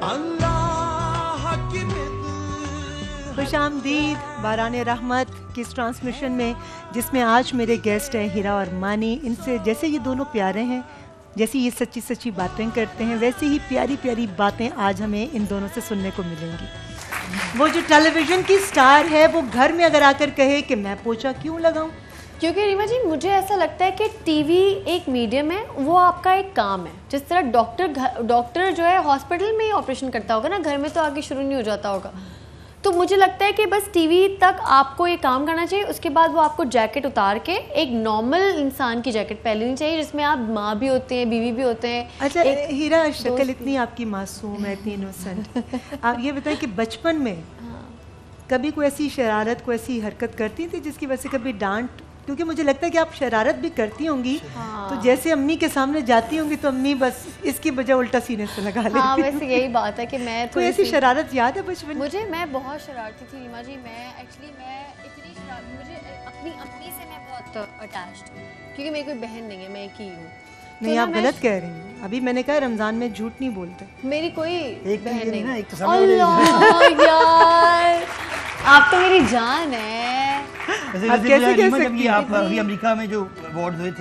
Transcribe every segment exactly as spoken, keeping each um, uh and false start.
खुश आमदीद बारान रहमत की इस ट्रांसमिशन में, जिसमें आज मेरे गेस्ट हैं हीरा और मानी। इनसे जैसे ये दोनों प्यारे हैं, जैसी ये सच्ची सच्ची बातें करते हैं, वैसे ही प्यारी प्यारी बातें आज हमें इन दोनों से सुनने को मिलेंगी। वो जो टेलीविज़न की स्टार है, वो घर में अगर आकर कहे कि मैं पोछा क्यों लगाऊं, क्योंकि रीमा जी मुझे ऐसा लगता है कि टीवी एक मीडियम है, वो आपका एक काम है। जिस तरह डॉक्टर डॉक्टर जो है हॉस्पिटल में ही ऑपरेशन करता होगा ना, घर में तो आगे शुरू नहीं हो जाता होगा। तो मुझे लगता है कि बस टीवी तक आपको ये काम करना चाहिए, उसके बाद वो आपको जैकेट उतार के एक नॉर्मल इंसान की जैकेट पहन लेनी चाहिए, जिसमें आप माँ भी होते हैं, बीवी भी होते हैं। अच्छा हीरा, शक्ल इतनी आपकी मासूम है, इतनी इनोसेंट। आप ये बताएं कि बचपन में कभी कोई ऐसी शरारत, कोई ऐसी हरकत करती थी जिसकी वजह से कभी डांट? क्योंकि मुझे लगता है कि आप शरारत भी करती होंगी। हाँ। तो जैसे अम्मी के सामने जाती होंगी तो अम्मी बस इसकी बजाय उल्टा सीने से लगा लेती। हाँ, वैसे यही बात है कि मैं कोई ऐसी शरारत याद है बचपन? मुझे मैं बहुत शरारती थी रीमा जी। मैं एक्चुअली मैं इतनी शरार मुझे अपनी अम्मी से मैं बहुत अटैच्ड हूँ, क्योंकि मेरी कोई बहन नहीं है, मैं एक ही हूँ। नहीं, तो आप गलत कह रही हैं। अभी मैंने कहा रमजान में झूठ नहीं बोलते। मेरी कोई एक बहन नहीं है। तो यार आप तो मेरी जान है। आप कैसे कह सकती हैं? आप अभी अमेरिका में जो अवार्ड हुए थे,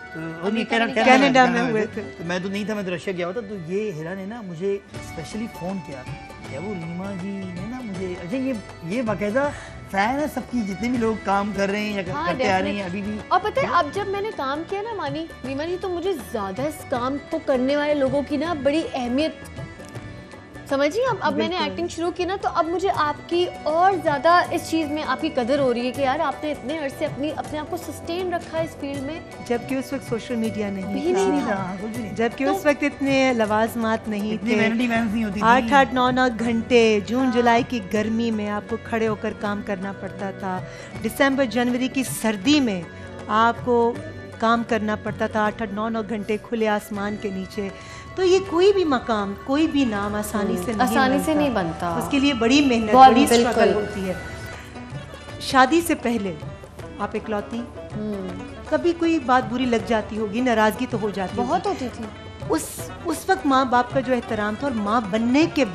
कनाडा में हुए थे, तो मैं तो नहीं था, मैं तो रशिया गया हुआ था। तो ये हीरा ने ना मुझे स्पेशली फ़ोन किया क्या वो रीमा जी ने ना मुझे, अच्छा ये ये बाकायदा फैन है सबकी, जितने भी लोग काम कर रहे हैं या हाँ, करते आ रही हैं अभी भी। और पता है अब जब मैंने काम किया ना मानी रीमा जी, तो मुझे ज़्यादा इस काम को करने वाले लोगों की ना बड़ी अहमियत समझिए। अब अब मैंने एक्टिंग शुरू की ना, तो अब मुझे आपकी और ज़्यादा इस चीज़ में आपकी कदर हो रही है कि यार आपने इतने अरसे अपनी अपने आप को सस्टेन रखा है इस फील्ड में। जबकि उस वक्त सोशल मीडिया नहीं भी था, नहीं था। जबकि तो, उस वक्त इतने लवाजमात नहीं थे। आठ आठ नौ नौ घंटे जून जुलाई की गर्मी में आपको खड़े होकर काम करना पड़ता था। दिसंबर जनवरी की सर्दी में आपको काम करना पड़ता था, आठ आठ नौ नौ घंटे खुले आसमान के नीचे। तो ये कोई भी मकाम, कोई भी नाम आसानी से नहीं आसानी से नहीं बनता। उसके लिए बड़ी मेहनत, बड़ी स्ट्रगल होती है। शादी से पहले आप इकलौती, कभी कोई बात बुरी लग जाती होगी, नाराजगी तो हो जाती बहुत होती थी। उस उस वक्त माँ बाप का जो एहतराम था और माँ बनने के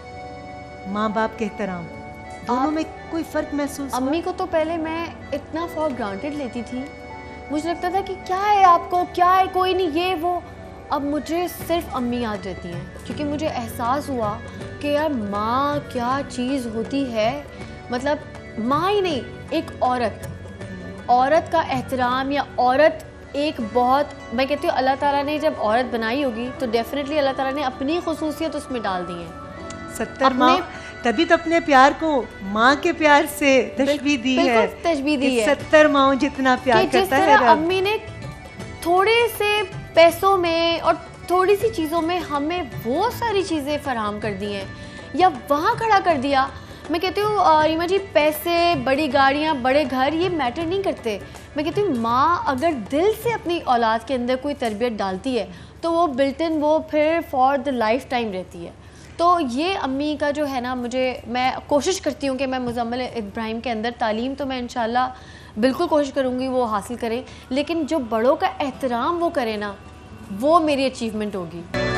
बाद माँ बाप के एहतराम, दोनों में कोई फर्क महसूस? अम्मी को तो पहले मैं इतना फॉर ग्रांटेड लेती थी, मुझे लगता था कि क्या है आपको, क्या है, कोई नहीं, ये वो। अब मुझे सिर्फ अम्मी याद रहती हैं, क्योंकि मुझे एहसास हुआ कि यार माँ क्या चीज़ होती है। मतलब माँ ही नहीं, एक औरत औरत का एहतराम, या औरत एक बहुत, मैं कहती हूँ अल्लाह ताला ने जब औरत बनाई होगी तो डेफिनेटली अल्लाह ताला ने अपनी खुसूसियत उसमें डाल दी है। सत्तर माँ, तभी तो अपने प्यार को माँ के प्यार से तशबीह दी है, तशबीह दी है। सत्तर माँ जितना प्यार करता है। अम्मी ने थोड़े से पैसों में और थोड़ी सी चीज़ों में हमें वो सारी चीज़ें फराहम कर दी हैं, या वहाँ खड़ा कर दिया। मैं कहती हूँ रीमा जी, पैसे, बड़ी गाड़ियाँ, बड़े घर, ये मैटर नहीं करते। मैं कहती हूँ माँ अगर दिल से अपनी औलाद के अंदर कोई तरबियत डालती है तो वो बिल्ट इन, वो फिर फॉर द लाइफ टाइम रहती है। तो ये अम्मी का जो है ना, मुझे, मैं कोशिश करती हूँ कि मैं मुज़म्मिल इब्राहिम के अंदर तालीम तो मैं इंशाल्लाह बिल्कुल कोशिश करूँगी वो हासिल करें, लेकिन जो बड़ों का एहतराम वो करे ना, वो मेरी अचीवमेंट होगी।